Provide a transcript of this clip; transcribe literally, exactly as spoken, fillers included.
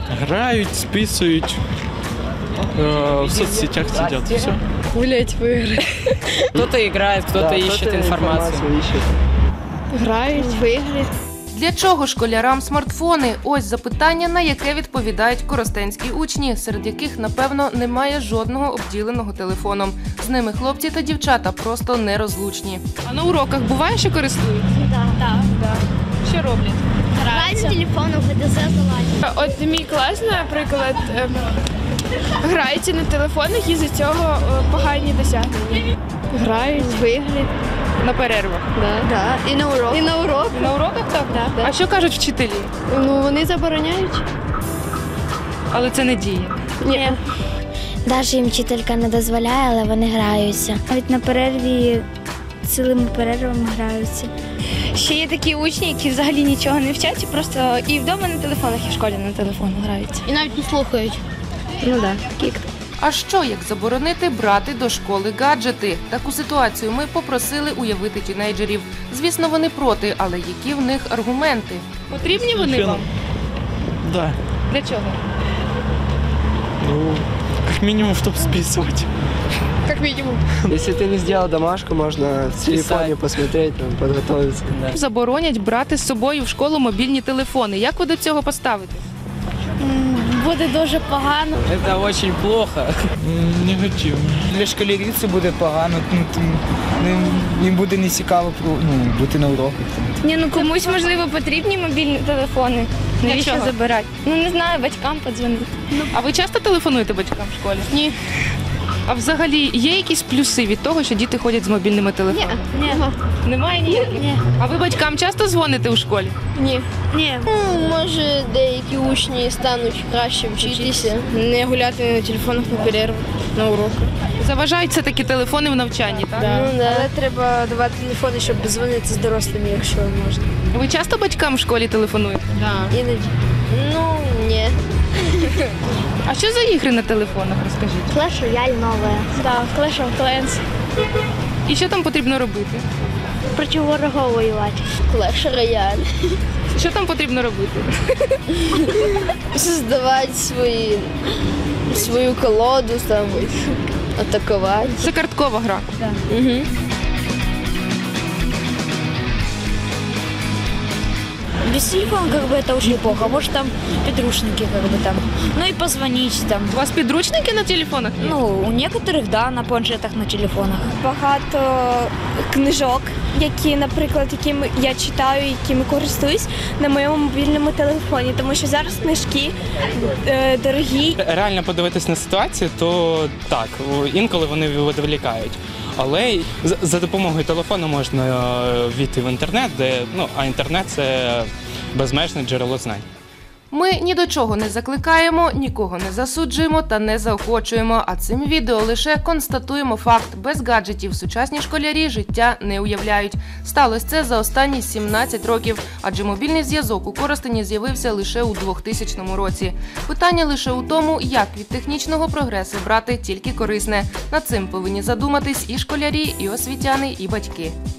Грають, списують, в соцсетях сидять і все. Гулять в игры. Кто-то играет, кто-то Да, ищет кто-то информацию. информацию ищет. Грають в ігри. Для чого школярам смартфони? Ось запитання, на яке відповідають коростенські учні, серед яких, напевно, немає жодного обділеного телефоном. З ними хлопці та дівчата просто нерозлучні. А на уроках буває, що користуються? Так, так. Так. Що роблять? Грають з телефоном, в ГДЗ залазять. От мій клас, наприклад, ем, грається на телефонах і з цього е, погані досягнення. Грають в ігри. На перервах. Да. Да. І на урок. І на урок. На уроках так? Да. А що кажуть вчителі? Ну, вони забороняють. Але це не діє. Ні. Навіть їм вчителька не дозволяє, але вони граються. Навіть на перерві цілими перервами граються. Ще є такі учні, які взагалі нічого не вчать, і просто і вдома на телефонах, і в школі на телефонах граються. І навіть не слухають. Ну так, да. А що, як заборонити брати до школи гаджети? Таку ситуацію ми попросили уявити тінейджерів. Звісно, вони проти, але які в них аргументи? Потрібні вони вам? Да. Для чого? Ну, как минимум, чтобы списывать. Як мінімум. Если ты не сделал домашку, можно в телефоне посмотреть, там, подготовиться. Заборонять брати з собою в школу мобільні телефони. Як ви до цього поставитесь? Буде дуже погано. Это очень плохо. М, Негативно. Для школярів це буде погано, ну, їм буде не цікаво ну, бути на уроках. Ні, ну комусь, можливо, потрібні мобільні телефони. Навіщо чого? забирати? Ну, не знаю, батькам подзвонити. А ви часто телефонуєте батькам в школі? Ні. А взагалі є якісь плюси від того, що діти ходять з мобільними телефонами? Ні. Немає ніяких? Ні. А ви батькам часто дзвоните у школі? Ні. Ні. Ну, може, деякі учні стануть краще вчитися. Не гуляти на телефонах на перерву, на уроках. Заважають все таки телефони в навчанні, так? Да. Ну, да. Але треба давати телефони, щоб дзвонити з дорослими, якщо можна. Ви часто батькам в школі телефонуєте? Да. Іноді. Ну, ні. А що за ігри на телефонах, розкажіть? Clash Royale нове. Так, Clash of Clans. І що там потрібно робити? Проти ворога воювати. Clash Royale. Що там потрібно робити? Создавати свої, свою колоду, там, атакувати. Це карткова гра. Угу. Без телефона как бы это очень плохо. Может там подручники как бы там. Ну и позвонить там. У вас підручники на телефонах? Ну, у некоторых, да, на планшетах, на телефонах. Багато книжок, які, наприклад, якими я читаю, якими користуюсь на моєму мобільному телефоні, тому що зараз книжки е, дорогі. Реально подивитись на ситуацію, то так, інколи вони відволікають. Але за- за допомогою телефону можна е, війти в інтернет, де, ну, а інтернет – це безмежне джерело знань. Ми ні до чого не закликаємо, нікого не засуджуємо та не заохочуємо, а цим відео лише констатуємо факт. Без гаджетів сучасні школярі життя не уявляють. Сталося це за останні сімнадцять років, адже мобільний зв'язок у Коростені з'явився лише у двохтисячному році. Питання лише у тому, як від технічного прогресу брати тільки корисне. Над цим повинні задуматись і школярі, і освітяни, і батьки.